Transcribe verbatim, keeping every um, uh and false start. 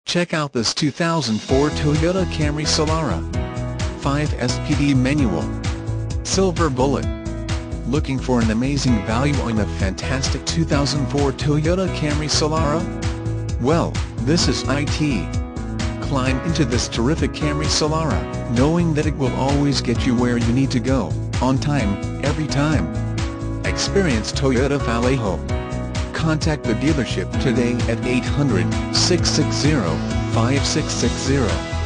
Check out this two thousand four Toyota Camry Solara. five S P D manual. Silver bullet. Looking for an amazing value on a fantastic two thousand four Toyota Camry Solara? Well, this is it. Climb into this terrific Camry Solara, knowing that it will always get you where you need to go, on time, every time. Experience Toyota Vallejo. Contact the dealership today at eight hundred, six six zero, five six six zero.